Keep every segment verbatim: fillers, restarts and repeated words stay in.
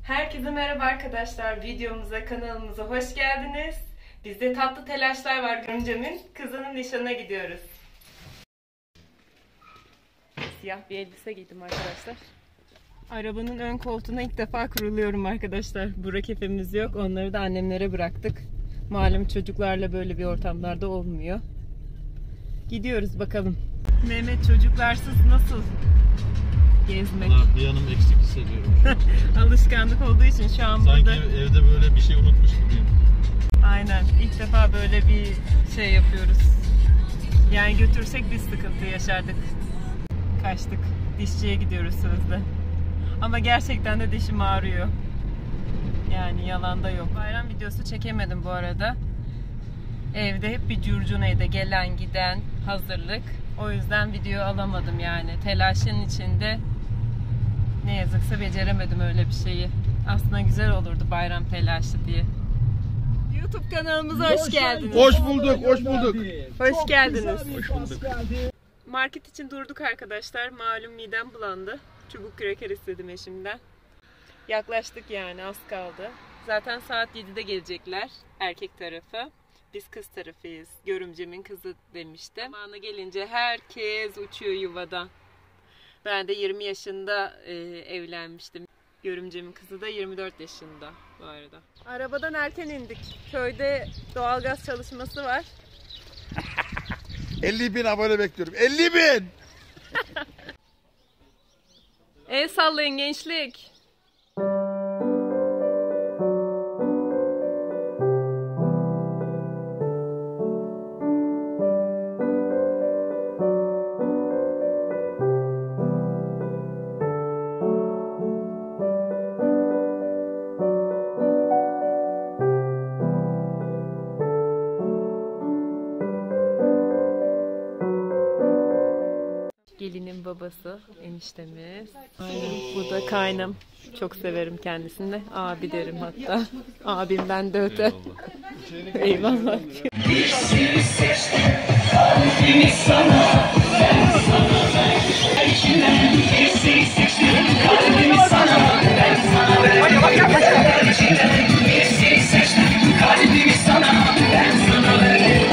Herkese merhaba arkadaşlar. Videomuza, kanalımıza hoş geldiniz. Bizde tatlı telaşlar var. Görümcemin kızının nişanına gidiyoruz. Siyah bir elbise giydim arkadaşlar. Arabanın ön koltuğuna ilk defa kuruluyorum arkadaşlar. Burak kefemiz yok. Onları da annemlere bıraktık. Malum çocuklarla böyle bir ortamlarda olmuyor. Gidiyoruz bakalım. Mehmet, çocuklarsız nasıl gezmek? Vallahi bir yanım eksik hissediyorum. Alışkanlık olduğu için şu an Sanki burada. evde böyle bir şey unutmuş gibiyim. Aynen. İlk defa böyle bir şey yapıyoruz. Yani götürsek biz sıkıntı yaşardık. Kaçtık. Dişçiye gidiyoruz sözde. Ama gerçekten de dişim ağrıyor. Yani yalan da yok. Bayram videosu çekemedim bu arada. Evde hep bir curcunaydı. Gelen giden hazırlık. O yüzden video alamadım yani. Telaşın içinde ne yazıksa beceremedim öyle bir şeyi. Aslında güzel olurdu bayram telaşı diye. YouTube kanalımıza hoş geldiniz. Hoş bulduk, hoş bulduk. Hoş geldiniz. Hoş bulduk. Market için durduk arkadaşlar. Malum midem bulandı. Çubuk kraker istedim eşimden. Yaklaştık yani, az kaldı. Zaten saat yedide gelecekler erkek tarafı. Biz kız tarafıyız. Görümcemin kızı demiştim. Zamanı gelince herkes uçuyor yuvadan. Ben de yirmi yaşında e, evlenmiştim. Görümcemin kızı da yirmi dört yaşında bu arada. Arabadan erken indik. Köyde doğalgaz çalışması var. elli bin abone bekliyorum. elli bin! El sallayın gençlik. Gelinin babası, eniştemiz. Aynen. Bu da kaynım. Çok severim kendisini de. Abi derim hatta. Abim ben de öte. Eyvallah. Seni seçtim, kalbimi sana, ben sana verdim. İçinden bir seni seçtim, kalbimi sana, ben sana verdim. İçinden bir seni seçtim, kalbimi sana, ben sana verdim.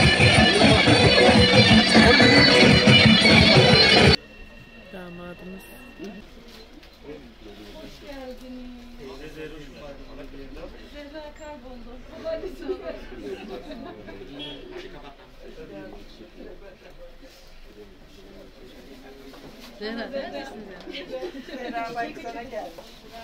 Damadımız. Hoş geldiniz. Zehra kayboldu. Zehra, neredesin Zehra? Zehra bak sana geldi.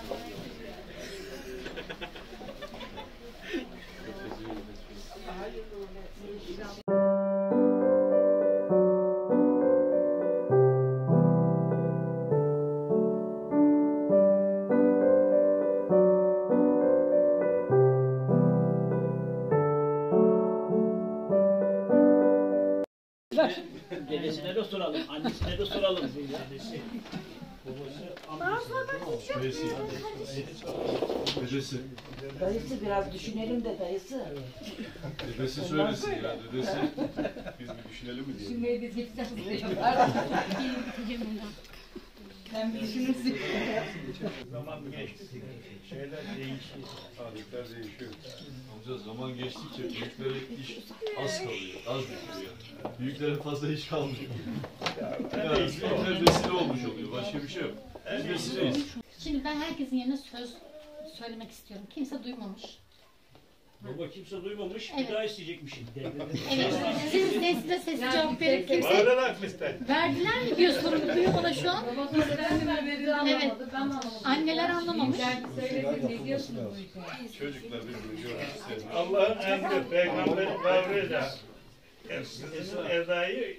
Dedesine de soralım, annesine de soralım. Annesi, babası, Dedesi. Dayısı biraz düşünelim de dayısı. Dedesi söylesin ya, dedesi. Biz bir düşünelim mi diye. Düşünmeyi biz gideceğiz. Sen bir düşünürsün. zaman geçti, şeyler değişti. Adetler değişiyor. Amca zaman geçtikçe büyüklere iş az kalıyor, az bitiriyor. Büyüklere fazla iş kalmıyor. Yani büyükler vesile olmuş oluyor, başka bir şey yok. Biz vesileyiz. Şimdi ben herkesin yerine söz söylemek istiyorum. Kimse duymamış. Baba kimse duymamış, Evet. bir daha isteyecekmişim. Evet. Siz de size sesli cevap verin. Kimse Bağırarak mı ister? verdiler mi diyor sorumu duyuyor bana şu an. Evet. Anneler anlamamış. Çocuklar birbirini görmek istemiyor. Allah'ın emri, peygamberin kavrıyla Erda'yı,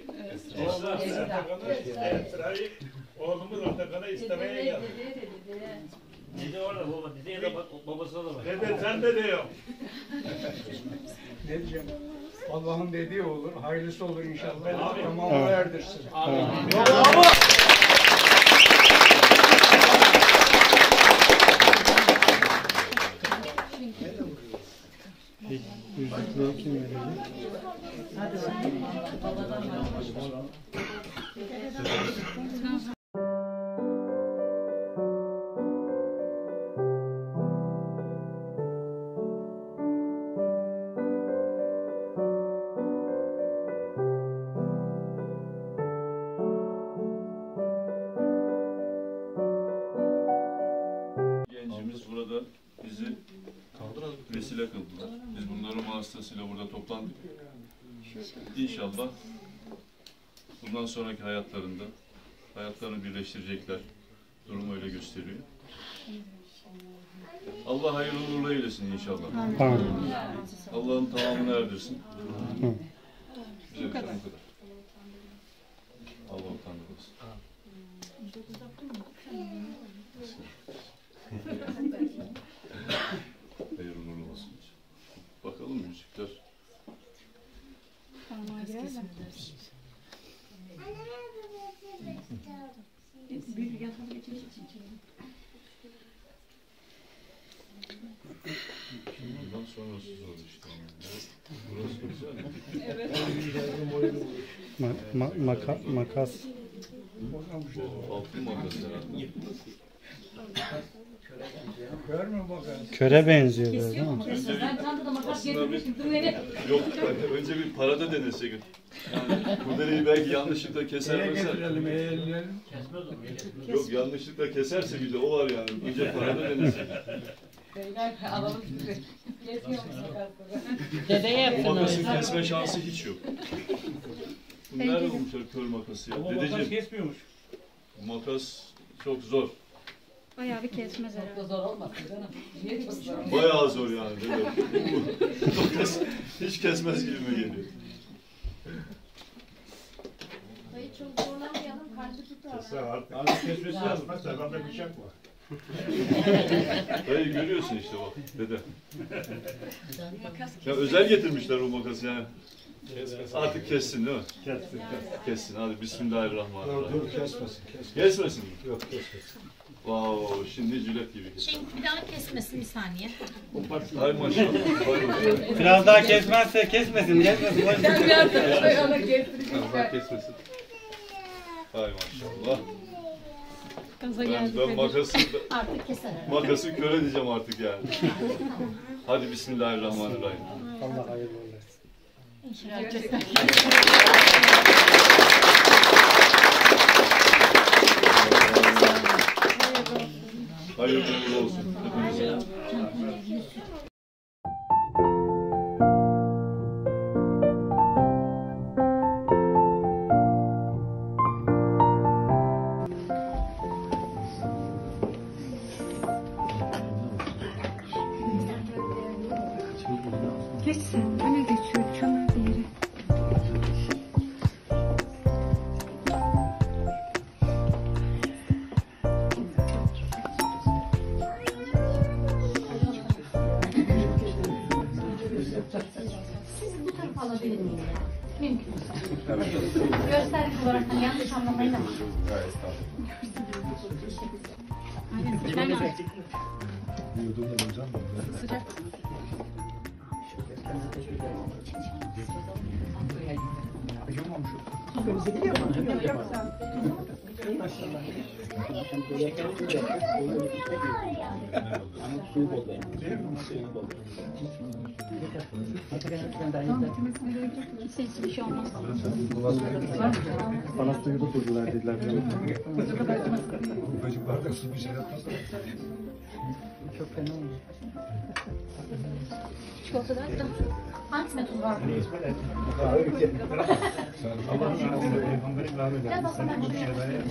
Esra'yı, oğlumuz Atakan'a istemeye geldi. Dede orada baba, dedeye de bak, babasına da bak. Dede sen de diyor. Ne diyeceğim? Allah'ın dediği olur, hayırlısı olur inşallah. Tamamına erdirsin. Amin. Bravo! Yüzükleri kim verecek? Hadi bakalım. gencimiz burada bizi vesile kıldılar. Biz bunların vasıtasıyla burada toplandık. İnşallah bundan sonraki hayatlarında hayatlarını birleştirecekler. Durum öyle gösteriyor. Allah hayırlı uğurlu eylesin inşallah. Allah'ın tamamını erdirsin. Bize bu kadar. Allah utandırmasın. Hayırlı uğurlu olsun. Bakalım müzikler. Bundan sonrası zor işte. Burası güzel. Evet. Ma ma maka makas. Bu altın makas herhalde. Köre benziyor böyle değil mi? Önce bir, aslında bir, yok, önce bir parada denesek. Yani kurdeleyi belki yanlışlıkla keser mesela. Yok, yanlışlıkla keserse bir de o var yani. Önce parada denesek. Dedeye O makasın kesme şansı hiç yok. Bu nerede bulmuşlar kör makası ya? Ama makas Dedeciğim, kesmiyormuş. bu makas çok zor. Bayağı bir kesmez herhalde. zor olmasın canım. Niye çok zor? Bayağı zor yani. Bu makas hiç kesmez gibime geliyor. Dayı çok zorlamayalım, kalbi tutar. Abi kesmesi lazım. Mesela bende bıçak var. Dayı görüyorsun işte bak dede. Ya özel getirmişler o makası yani. Artık kessin değil mi? Kessin. Kessin hadi bismillahirrahmanirrahim. Dur kesmesin. Kesmesin mi? Yok kesmesin. Wow, şimdi cület gibi kesin. Şimdi bir daha kesmesin bir saniye. Hay maşallah. Hay maşallah. Biraz daha kesmezse kesmesin. Kesmesin. Allah kesmesin. Hay maşallah. Gaza Ben, geldik. ben makası, Artık keser herhalde. makası köre diyeceğim artık yani. Hadi bismillahirrahmanirrahim. Allah hayırlı olsun. İnşallah keser. Hayırlı uğurlu olsun. Hepinize. Geçsin. Öne geçiyor. Çömel bir yere. Siz bu tarafa alabilir miyim ya? Mümkün. Gösterdik olarak hani yanlış anlamayın ama. Aynen. Ben aldım. Sıcak. Kimse hiçbir şey olmaz. Bana suyu da koydular dediler. Çocuklar da su bir şey yapmaz. Çok fena olmuş. Çikolata da hatta. Hangisine tuz var? Biraz aslında ben şuraya.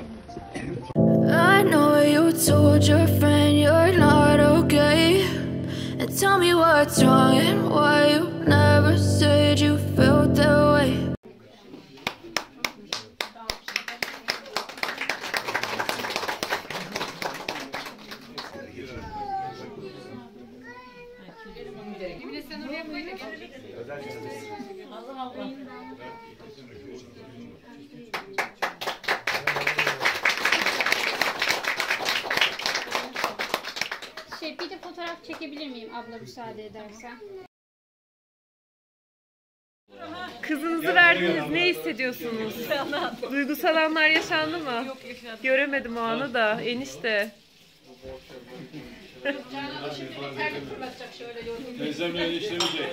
I know you told your friend you're not okay. And tell me what's wrong and why you never said you felt that way. Şey, bir de fotoğraf çekebilir miyim abla müsaade edersen? Kızınızı verdiniz. Ne hissediyorsunuz? Duygusal anlar yaşandı mı? Yok yaşadım. Göremedim o anı da. Enişte. Teyzemle eniştemizle.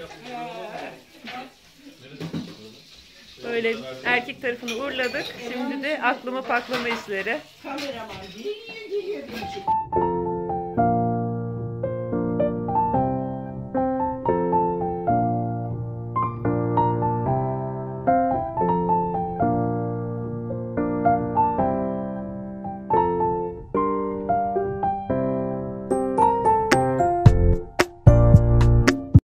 Böyle erkek tarafını uğurladık. Şimdi de aklama paklama işleri. Kameraman değil, geliyor bir